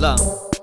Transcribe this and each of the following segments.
Salam.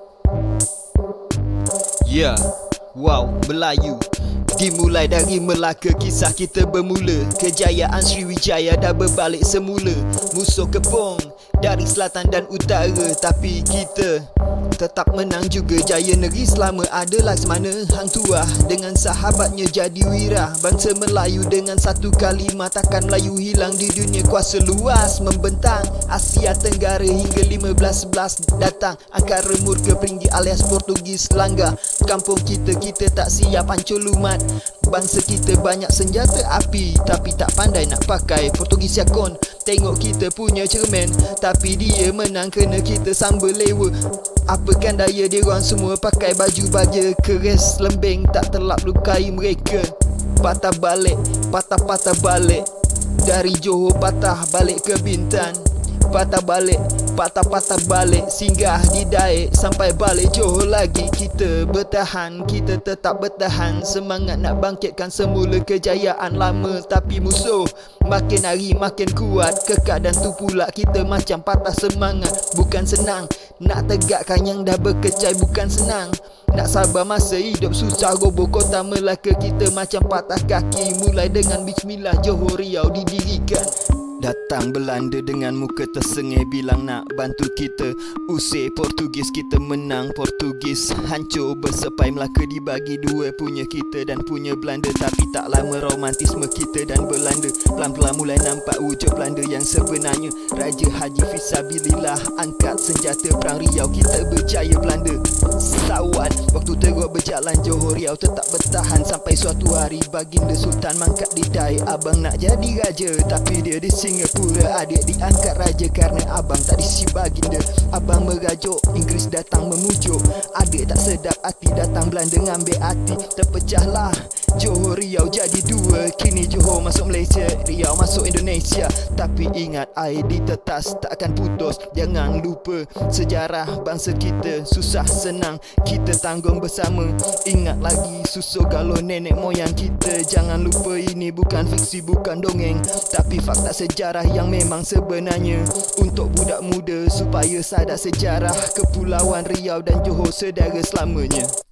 Ya, wow, Melayu. Dimulai dari Melaka, kisah kita bermula. Kejayaan Sriwijaya dah berbalik semula. Musuh kepung dari selatan dan utara, tapi kita tetap menang juga. Jaya negeri selama ada Laksmana Hang Tuah dengan sahabatnya jadi wira. Bangsa Melayu dengan satu kalimat, takkan Melayu hilang di dunia. Kuasa luas membentang Asia Tenggara hingga 1511 datang. Angkara murka Peringgi alias Portugis langgar kampung kita. Kita tak siap hancur lumat. Bangsa kita banyak senjata api tapi tak pandai nak pakai. Portugis Yakon tengok kita punya cermin, tapi dia menang kena kita sambal lewa. Apakan daya dia orang semua pakai baju baja keras lembing, tak terlap lukai mereka. Patah balik, patah-patah balik. Dari Johor patah balik ke Bintan. Patah balik, patah-patah balik. Singgah di Daik sampai balik Johor lagi. Kita bertahan, kita tetap bertahan. Semangat nak bangkitkan semula kejayaan lama. Tapi musuh makin hari makin kuat. Kekak dan tu pula kita macam patah semangat. Bukan senang nak tegakkan yang dah berkecai, bukan senang nak sabar masa hidup susah. Roboh kota Melaka kita macam patah kaki. Mulai dengan Bismillah Johor Riau didirikan. Datang Belanda dengan muka tersengih, bilang nak bantu kita usir Portugis. Kita menang, Portugis hancur bersepai. Melaka dibagi dua, punya kita dan punya Belanda. Tapi tak lama romantisme kita dan Belanda pelan-pelan mulai nampak wujud Belanda yang sebenarnya. Raja Haji Fisabilillah angkat senjata perang Riau. Kita berjaya Belanda sawan. Waktu terus berjalan Johor Riau tetap bertahan. Sampai suatu hari baginda Sultan mangkat di Daik. Abang nak jadi raja tapi dia di Singapura. Adik diangkat raja kerana abang tak diisi baginda. Abang merajuk, Inggeris datang memujuk. Adik tak sedap hati, datang Belanda ngambil hati. Terpecahlah Johor Riau jadi dua. Kini Johor masuk Malaysia, Riau masuk Indonesia. Tapi ingat air ditetas takkan putus. Jangan lupa sejarah bangsa kita. Susah senang kita tanggung bersama. Ingat lagi susu galuh nenek moyang kita. Jangan lupa ini bukan fiksi, bukan dongeng, tapi fakta sejarah yang memang sebenarnya. Untuk budak muda supaya sadar sejarah Kepulauan Riau dan Johor sedara selamanya.